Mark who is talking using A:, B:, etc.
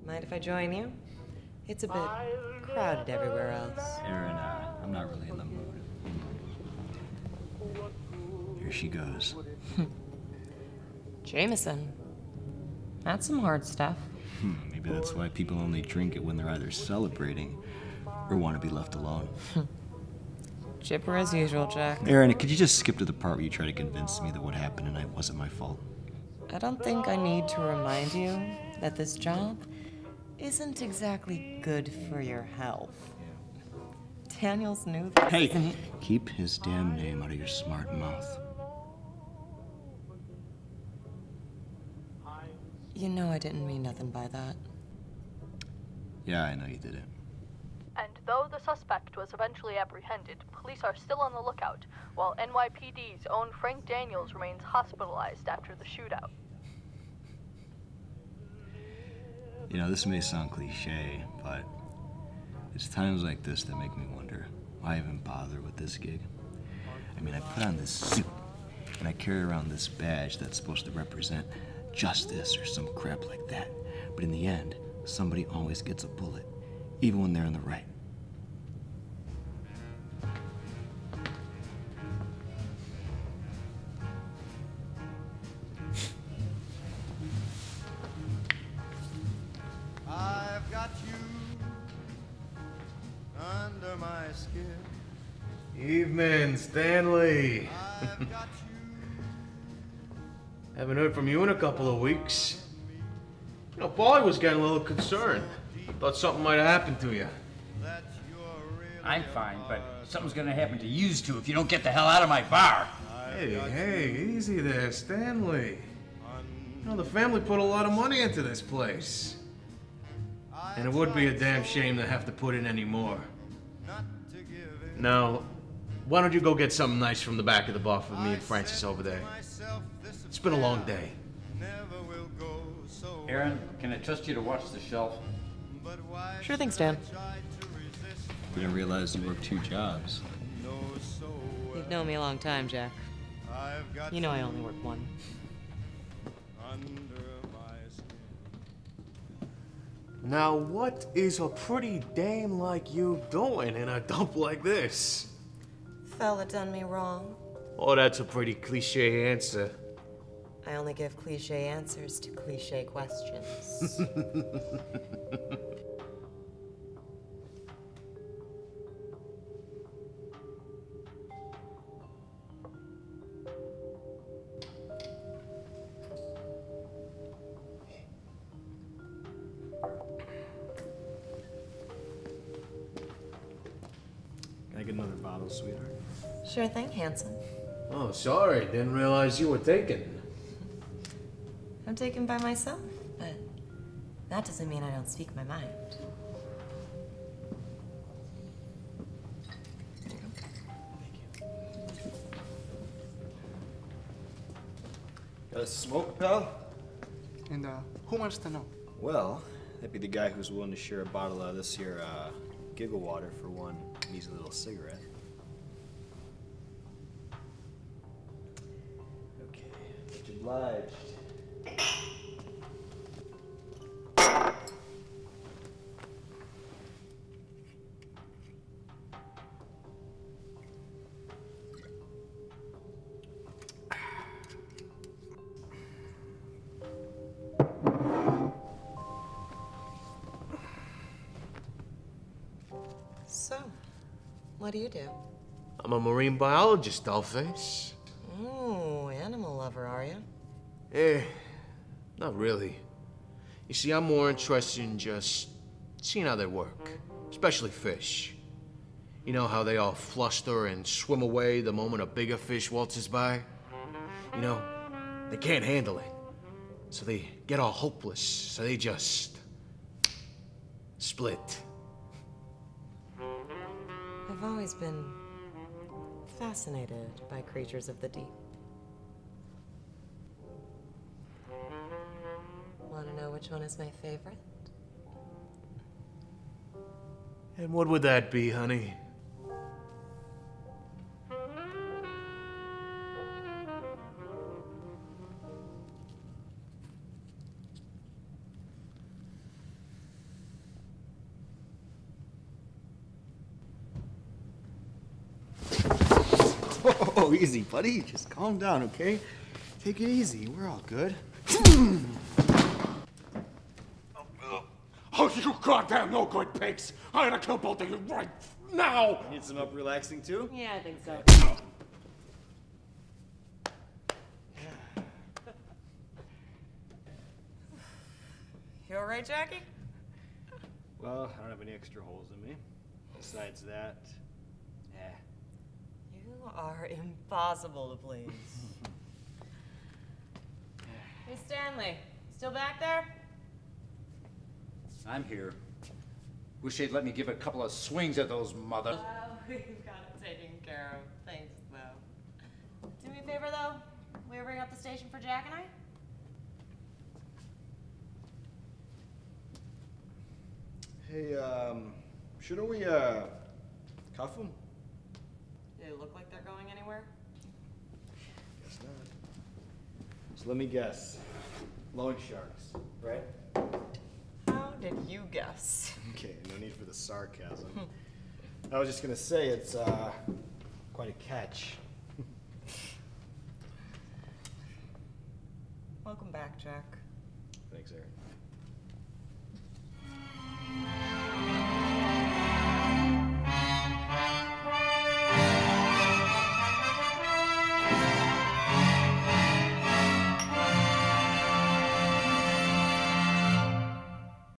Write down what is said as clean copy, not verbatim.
A: Mind if I join you? It's a bit crowded everywhere else.
B: Aaron, I'm not really in the mood. Here she goes.
A: Jameson. That's some hard stuff.
B: Maybe that's why people only drink it when they're either celebrating or want to be left alone.
A: Chipper as usual, Jack.
B: Aaron, could you just skip to the part where you try to convince me that what happened tonight wasn't my fault?
A: I don't think I need to remind you that this job isn't exactly good for your health. Daniels knew this.
B: Hey, keep his damn name out of your smart mouth.
A: You know I didn't mean nothing by that.
B: Yeah, I know you did it.
C: And though the suspect was eventually apprehended, police are still on the lookout, while NYPD's own Frank Daniels remains hospitalized after the shootout.
B: You know, this may sound cliche, but it's times like this that make me wonder, why even bother with this gig? I mean, I put on this suit, and I carry around this badge that's supposed to represent justice or some crap like that. But in the end, somebody always gets a bullet, even when they're in the right.
D: I've got you under my skin.
E: Evening, Stanley.
D: I've got you.
E: Haven't heard from you in a couple of weeks. You know, Paulie was getting a little concerned. Thought something might have happened to you.
D: That you're really
F: I'm fine, but something's gonna happen to yous two if you don't get the hell out of my bar.
E: Hey, easy there, Stanley. You know, the family put a lot of money into this place. And it would be a damn shame to have to put in any more. Now, why don't you go get something nice from the back of the bar for me and Francis over there? It's been a long day.
F: Aaron, can I trust you to watch the shelf?
A: Sure thing, Stan.
B: Didn't realize you worked 2 jobs.
A: You've known me a long time, Jack. You know I only work one.
E: Now, what is a pretty dame like you doing in a dump like this?
A: Fella done me wrong.
E: Oh, that's a pretty cliche answer.
A: I only give cliche answers to cliche questions.
B: Can I get another bottle, sweetheart?
A: Sure thing, handsome.
E: Oh, sorry. Didn't realize you were taken.
A: I'm taken by myself, but that doesn't mean I don't speak my mind.
B: Got a smoke, pal?
G: And who wants to know?
B: Well, that'd be the guy who's willing to share a bottle of this here, giggle water for one measly little cigarette. Okay, much obliged.
A: So, what do you do?
E: I'm a marine biologist, dollface.
A: Ooh, animal lover, are you?
E: Eh, not really. You see, I'm more interested in just seeing how they work, especially fish. You know how they all fluster and swim away the moment a bigger fish waltzes by? You know, they can't handle it. So they get all hopeless, so they just split.
A: I've always been fascinated by creatures of the deep. Want to know which one is my favorite?
E: And what would that be, honey?
B: Oh, easy, buddy. Just calm down, okay? Take it easy. We're all good.
H: Oh, you goddamn no good pigs! I'm gonna kill both of you right now!
B: Need some up relaxing too?
A: Yeah, I think so. You all right, Jackie?
B: Well, I don't have any extra holes in me. Besides that,
A: You are impossible to please. Hey, Stanley. Still back there?
F: I'm here. Wish they'd let me give a couple of swings at those mother.
A: We've got it taken care of. Thanks, though. Do me a favor, though. Will you ring up the station for Jack and I?
B: hey, shouldn't we, cuff them?
A: Do they look like they're going anywhere?
B: Guess not. So let me guess. Loan sharks, right?
A: How did you guess?
B: Okay, no need for the sarcasm. I was just gonna say it's, quite a catch.
A: Welcome back, Jack.